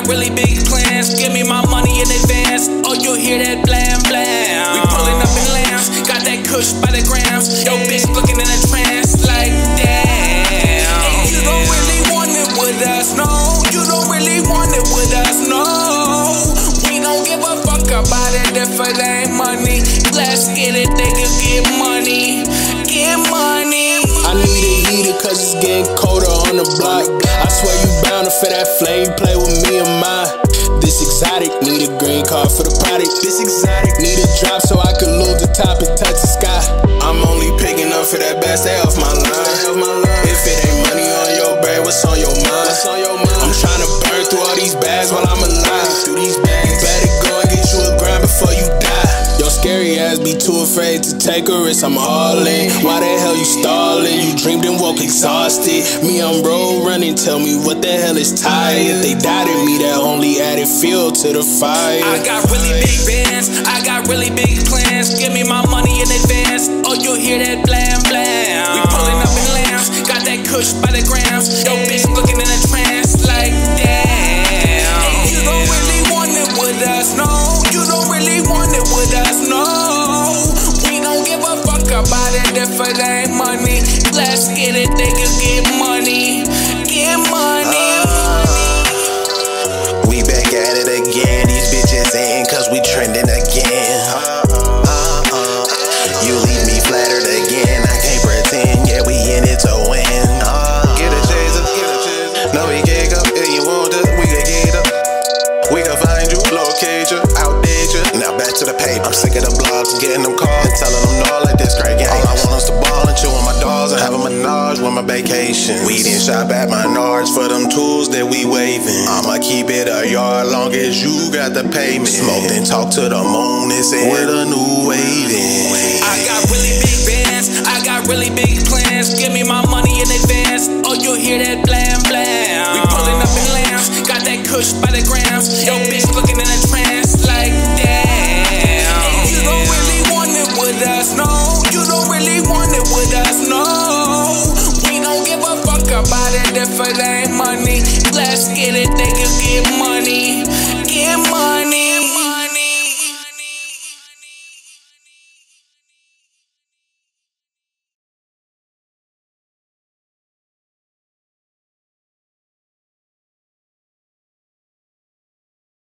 really big plans, give me my money in advance. Oh, you'll hear that blam blam. We pulling up in lambs, got that kush by the grams. Yo, bitch looking in a trance like damn. And you don't really want it with us, no. You don't really want it with us, no. We don't give a fuck about it if it ain't money. Let's get it, nigga, get money. Get money. I need a heater cause it's getting colder on the block. I swear you bound to feel that flame, play with me and mine. This exotic, need a green card for the product. This exotic, need a drop so I can lose the top and touch the sky. I'm only picking up for that bad, stay off my line. If it ain't money on your brain, what's on your mind? I'm trying to burn through all these bags while I'm alive. You better go and get you a grind before you die. Your scary ass be too afraid to take a risk, I'm all in. Why the hell you stalling? You dreamed and woke exhausted. Me, I'm road running, tell me what the hell is tired. They doubted me, that only added fuel to the fire. I got really big bands, I got really big plans. Give me my money in advance. Oh, you'll hear that blam blam. We pulling up in lambs, got that kush by the grams. Yo, bitch looking in a trance like damn. And you don't really want it with us, no. You don't really want it with us, no. We don't give a fuck about it if it ain't money. Let's get it, nigga, get money. Get money. We back at it again, these bitches in cause we trending again. You leave me flattered again, I can't pretend, yeah we in it to win. Get a chaser, no we can't go, if you want us, we can get up. We can find you, locate you, outdate you. Now back to the paper, I'm sick of the blogs, getting them calls and telling them no like this great game. All I want is to ball and chew on my dogs and have a menage with my vacation. We didn't shop at my Nards for them tools that we waving. I'ma keep it a yard long as you got the payment. Smoked and talk to the moon and say with a new waving. I got really big bands, I got really big plans. Give me my money in advance. Oh, you'll hear that blam blam. We pulling up in lambs, got that kush by the grams. Yo, bitch looking in a trance like damn. And you don't really want it with us, no. You don't really want it with us, no. We don't give a fuck about it if it ain't money. Let's get it, nigga, get money. Get money.